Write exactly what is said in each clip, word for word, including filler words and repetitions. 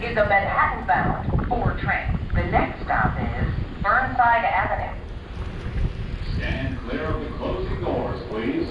is a Manhattan-bound four train. The next stop is Burnside Avenue. Stand clear of the closing doors, please.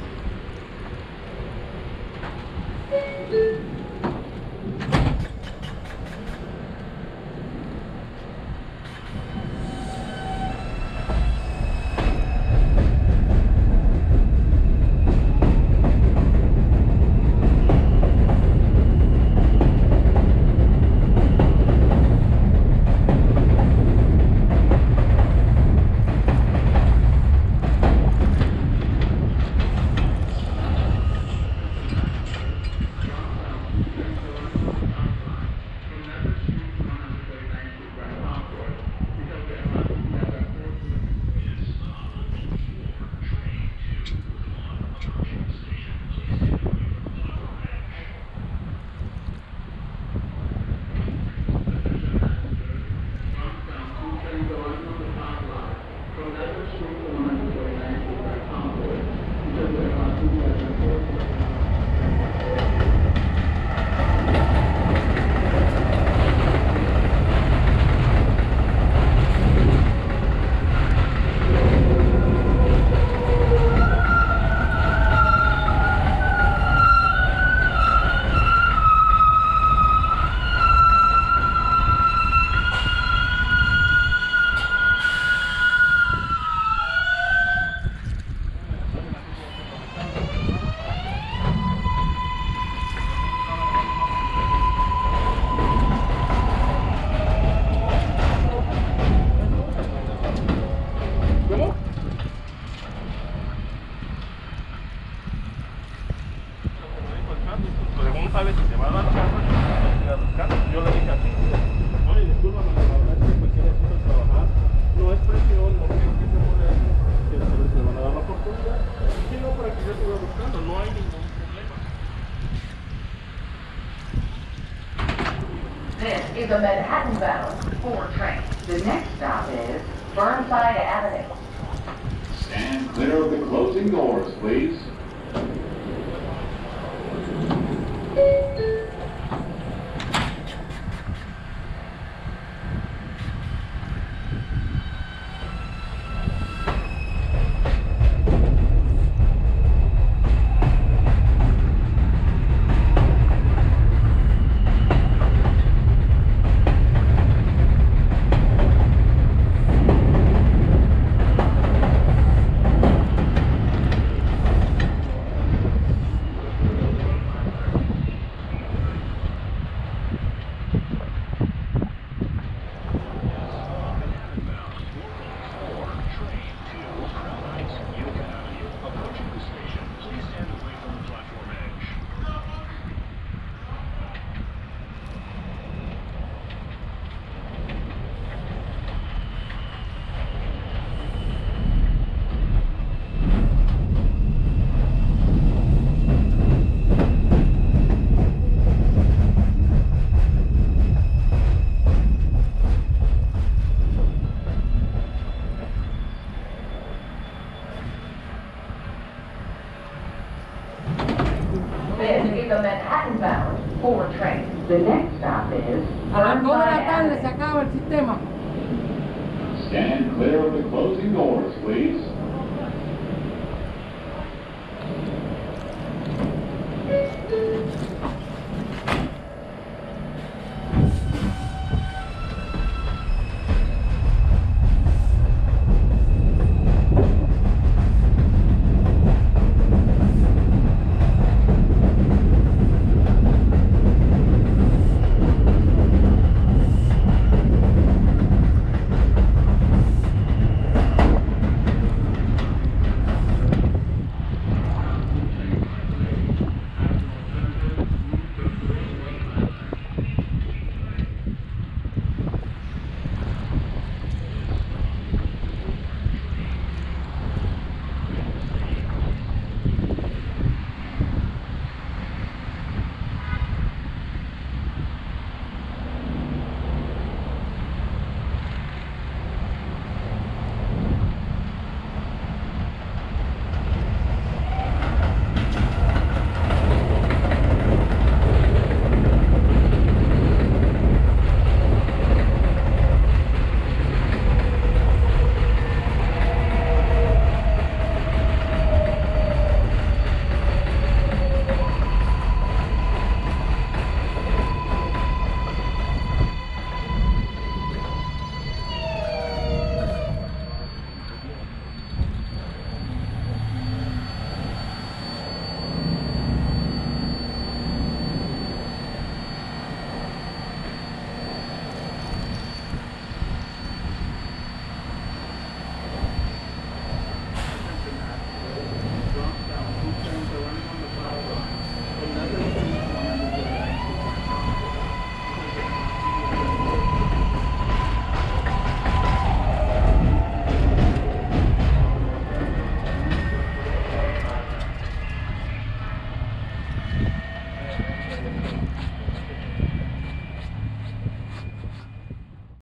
Yo le dije así, oye, discúlpame, la verdad es que me quiere hacer trabajar. No es presión, no es que se moleste, que se les van a dar la oportunidad, sino para que yo siga buscando, no hay ningún problema. This is a Manhattan-bound four train. The next stop is Burnside Avenue. Stand clear of the closing doors, please. This is a Manhattan-bound four train. The next stop is A las dos de la Burnside tarde se Avenue. acaba el sistema. Stand clear of the closing doors, please.